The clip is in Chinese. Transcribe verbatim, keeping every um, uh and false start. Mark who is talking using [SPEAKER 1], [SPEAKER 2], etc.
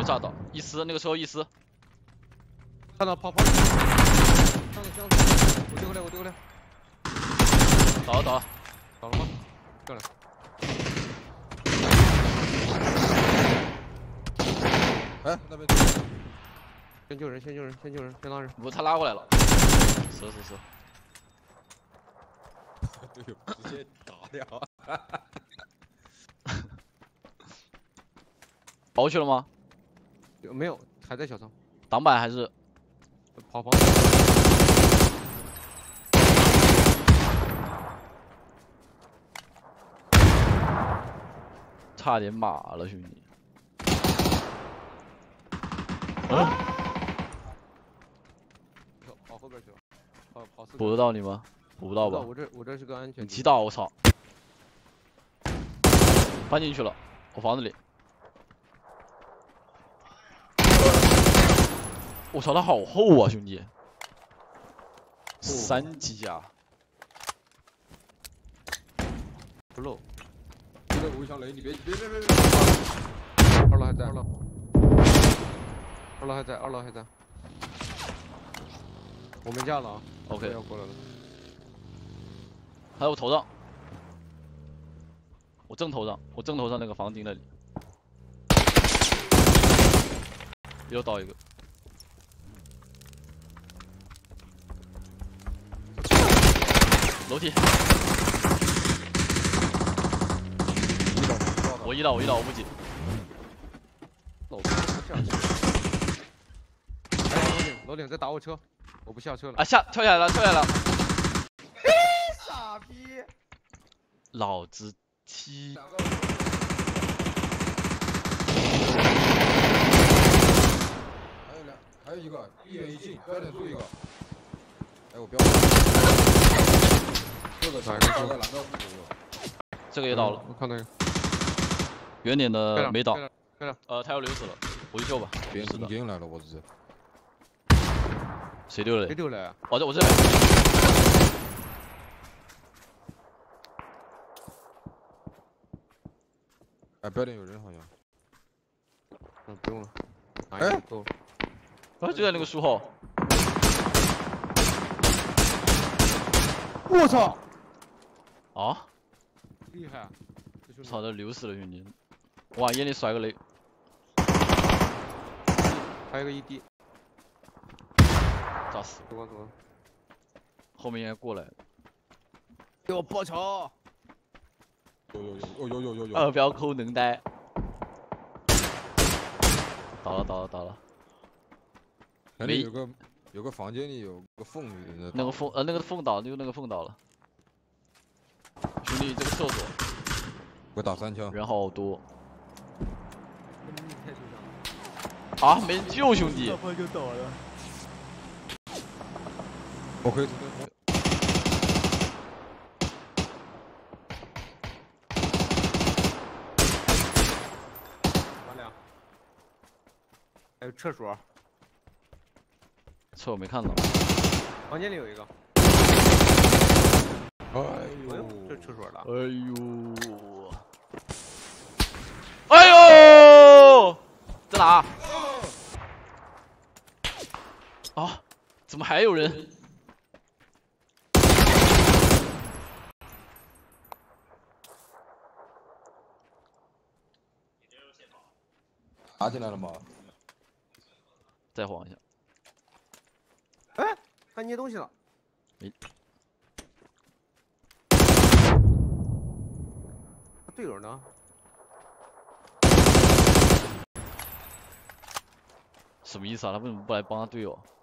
[SPEAKER 1] 被炸到，一丝那个时候一丝。
[SPEAKER 2] 看到跑跑。上个箱子，我丢回来，我丢回来。
[SPEAKER 1] 倒了倒了，
[SPEAKER 2] 倒了吗？漂亮。
[SPEAKER 3] 哎，那边。
[SPEAKER 2] 先救人，先救人，先救人，先拉人。
[SPEAKER 1] 不，他拉过来了。是是是。
[SPEAKER 3] 队友直接打掉。
[SPEAKER 1] 跑去了吗？
[SPEAKER 2] 没有，还在小仓。
[SPEAKER 1] 挡板还是
[SPEAKER 2] 跑跑。
[SPEAKER 1] 差点马了，兄弟。
[SPEAKER 2] 啊！跑后边去了。跑跑四。
[SPEAKER 1] 补得到你吗？补不到吧？
[SPEAKER 2] 我这我这是个安全。
[SPEAKER 1] 你击到我操！翻进去了，我房子里。我操，他好厚啊，兄弟！三级啊！
[SPEAKER 2] 不漏。
[SPEAKER 3] 这个我想雷，你别别别别别！
[SPEAKER 2] 二楼还在，二楼。二楼还在，二楼还在。我们家了啊。
[SPEAKER 1] OK。
[SPEAKER 2] 要过来了。
[SPEAKER 1] 还有我头上，我正头上，我正头上那个房顶那里，又倒一个。楼梯。我一刀，我一刀，我不急。
[SPEAKER 2] 楼梯不下去。哎，楼顶，楼顶在打我车，我不下车了。
[SPEAKER 1] 啊，下跳下来了，跳下来了。
[SPEAKER 2] 嘿，傻逼！
[SPEAKER 1] 老子踢。
[SPEAKER 3] 还有两，还有一个，一远一近，标点数一个。哎，我标。这个哪个？这个蓝标左右。
[SPEAKER 1] 这个也倒了，
[SPEAKER 2] 我看那个。
[SPEAKER 1] 远点的没倒。
[SPEAKER 2] 对了，
[SPEAKER 1] 呃，他要流死了，我去救吧。
[SPEAKER 3] 别人冲进来了，我是。
[SPEAKER 1] 谁丢了？
[SPEAKER 2] 谁丢了？
[SPEAKER 1] 我这我这里。
[SPEAKER 3] 哎，标点有人好像。
[SPEAKER 2] 嗯，不用了。
[SPEAKER 3] 哎，
[SPEAKER 2] 够了。
[SPEAKER 1] 啊，就在那个树后。
[SPEAKER 2] 我操！
[SPEAKER 1] 啊！
[SPEAKER 2] 厉害！
[SPEAKER 1] 操，这流死了兄弟！哇，眼里甩个雷。
[SPEAKER 2] 还有个 E D。
[SPEAKER 1] 炸死！
[SPEAKER 2] 走吧走吧。
[SPEAKER 1] 后面应该过来。
[SPEAKER 2] 给我爆桥！
[SPEAKER 3] 有有有有有有有。
[SPEAKER 1] 二标抠能呆。倒了倒了倒了。
[SPEAKER 3] 那里有个有个房间里有个缝里。
[SPEAKER 1] 那个缝呃那个缝倒，就那个缝倒了。兄弟，这个厕所。
[SPEAKER 3] 我打三枪。
[SPEAKER 1] 人好多。啊，没人救兄弟。
[SPEAKER 2] 这就倒了。
[SPEAKER 3] 我可以。
[SPEAKER 2] 哪俩？还有厕所。
[SPEAKER 1] 厕所没看到。
[SPEAKER 2] 房间里有一个。
[SPEAKER 3] 哎
[SPEAKER 2] 呦，这厕所了。
[SPEAKER 1] 哎呦！哎呦！在哪？啊？怎么还有人？
[SPEAKER 3] 打起来了吗？
[SPEAKER 1] 再晃一下。
[SPEAKER 2] 哎，他捏东西了。
[SPEAKER 1] 没。
[SPEAKER 2] 他队友呢？
[SPEAKER 1] 什么意思啊？他为什么不来帮他队友？